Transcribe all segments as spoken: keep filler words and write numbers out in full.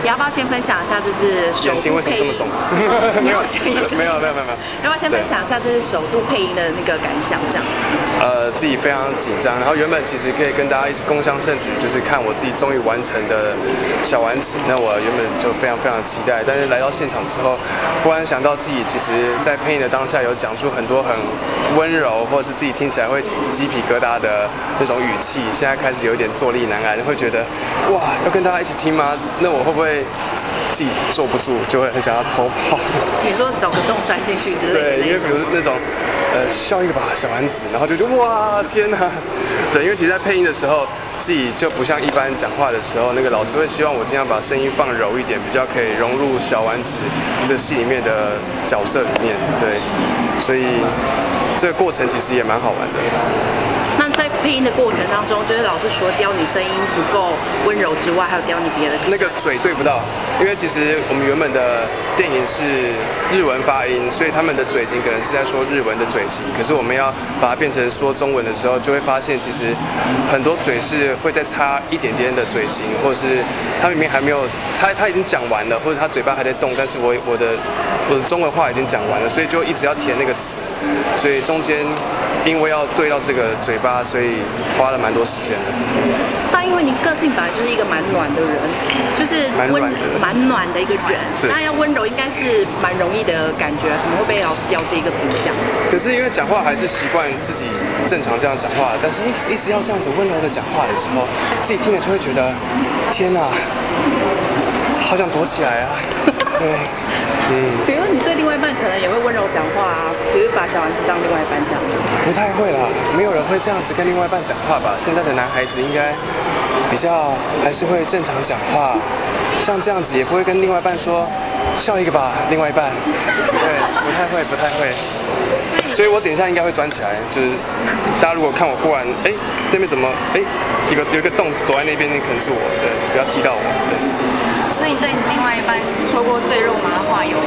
你要不要先分享一下这是首眼睛为什么这么肿？ 没有， 没有，没有，没有，没有。 要不要先分享一下这是首度配音的那个感想？这样。 呃，自己非常紧张，然后原本其实可以跟大家一起共襄盛举，就是看我自己终于完成的小丸子。那我原本就非常非常期待，但是来到现场之后，忽然想到自己其实在配音的当下有讲出很多很温柔，或者是自己听起来会起鸡皮疙瘩的那种语气，现在开始有点坐立难安，会觉得哇，要跟大家一起听吗？那我会不会自己坐不住，就会很想要偷跑？ 你说找个洞钻进去之类的？ 对，因为比如那种呃笑一个吧，小丸子，然后就觉得哇天哪，对，因为其实在配音的时候，自己就不像一般讲话的时候，那个老师会希望我尽量把声音放柔一点，比较可以融入小丸子这戏里面的角色里面，对，所以这个过程其实也蛮好玩的。 那在配音的过程当中，就是老师除了雕你声音不够温柔之外，还有雕你别的。 那个嘴对不到，因为其实我们原本的电影是日文发音，所以他们的嘴型可能是在说日文的嘴型，可是我们要把它变成说中文的时候，就会发现其实很多嘴是会再差一点点的嘴型，或者是他明明还没有，他他已经讲完了，或者他嘴巴还在动，但是我我的我的中文话已经讲完了，所以就一直要填那个词，所以中间因为要对到这个嘴巴，所以花了蛮多时间的。 但因为你个性本来就是一个蛮暖的人，就是温蛮暖的一个人，那要温柔应该是蛮容易的感觉，怎么会被老师雕这一个图像？ 可是因为讲话还是习惯自己正常这样讲话，但是一直一直要这样子温柔的讲话的时候，自己听了就会觉得，天哪，好想躲起来啊！对， 嗯。比如你对另外一半可能也会温柔讲话啊，比如把小丸子当另外一半讲。 不太会啦，没有人会这样子跟另外一半讲话吧？现在的男孩子应该比较还是会正常讲话，像这样子也不会跟另外一半说笑一个吧，另外一半，对，不太会，不太会。所以我等一下应该会钻起来，就是大家如果看我忽然哎对面怎么哎一个有一个洞躲在那边，那可能是我，对，不要踢到我。对。 所以你对你另外一半说过最肉麻的话有吗？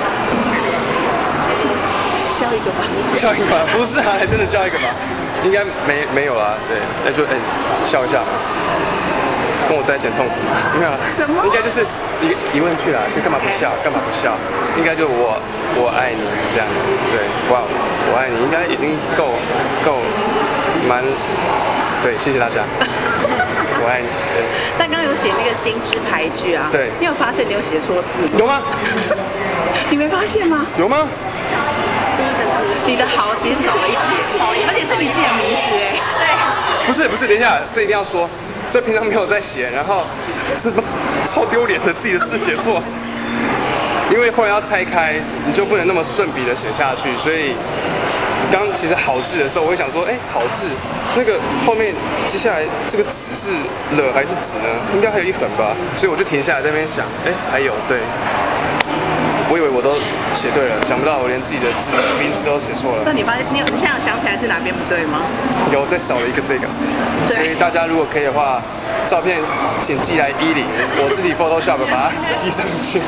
笑一个吧。 笑一个吧，不是啊，还真的笑一个吧？应该没没有啊，对，那就哎笑一下嘛。跟我在一起很痛苦，没有啊？ 什么？ 应该就是一个疑问句啦，就干嘛不笑？干嘛不笑？应该就我我爱你这样，对，哇，我爱你应该已经够够蛮，对，谢谢大家，我爱你。对。 但刚刚有写那个心之牌句啊， 对， 你有发现你有写错字吗？ 有吗？ 你没发现吗？ 有吗？ 第一个字，你的好其实少了一撇，而且是你自己的名字哎。 对。 不是不是，等一下，这一定要说。这平常没有在写，然后这超丢脸的，自己的字写错。因为后来要拆开，你就不能那么顺笔的写下去，所以刚其实好字的时候，我会想说，哎，好字，那个后面接下来这个子是了还是子呢？应该还有一横吧，所以我就停下来在那边想，哎，还有对。我以为我都写对了，想不到我连自己的字名字都写错了。 那你发现你有现在有想起来是哪边不对吗？ 有，再少了一个这个。所以大家如果可以的话，照片请寄来一零，我自己 Photoshop 把它 P 上去。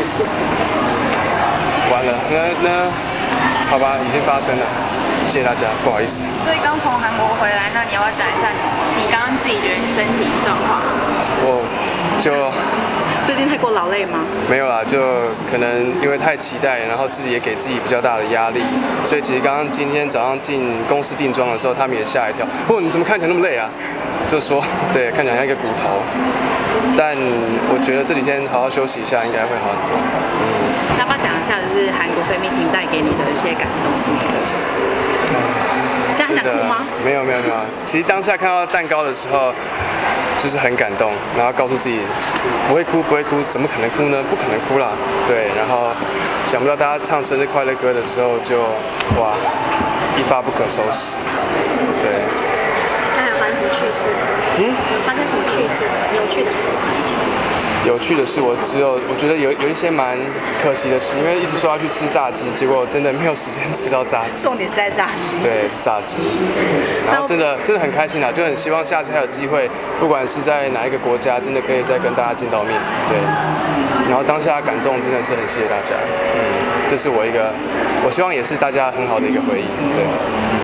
完了，那那好吧，已经发生了，谢谢大家，不好意思。 所以刚从韩国回来，那你要不要讲一下你刚刚自己觉得你身体状况？ 我就。 最近太过劳累吗？ 没有啦，就可能因为太期待，然后自己也给自己比较大的压力，所以其实刚刚今天早上进公司定妆的时候，他们也吓一跳。哦，你怎么看起来那么累啊？就说对，看起来像一个骨头。但我觉得这几天好好休息一下，应该会好很多。 嗯。要不要讲一下，就是韩国飞蜜婷带给你的一些感动什么的？现在想哭吗？ 没有没有没有，其实当下看到蛋糕的时候。就是很感动，然后告诉自己不会哭，不会哭，怎么可能哭呢？不可能哭啦，对。然后想不到大家唱生日快乐歌的时候就哇一发不可收拾，对。 他还有发生什么趣事？嗯？有发生什么趣事？有趣的事？ 有趣的是，我只有我觉得有有一些蛮可惜的事，因为一直说要去吃炸鸡，结果真的没有时间吃到炸鸡。 重点是在炸鸡。 对，是炸鸡。然后真的真的很开心啊，就很希望下次还有机会，不管是在哪一个国家，真的可以再跟大家见到面。对。然后当下感动真的是很谢谢大家，嗯，这是我一个，我希望也是大家很好的一个回忆，对。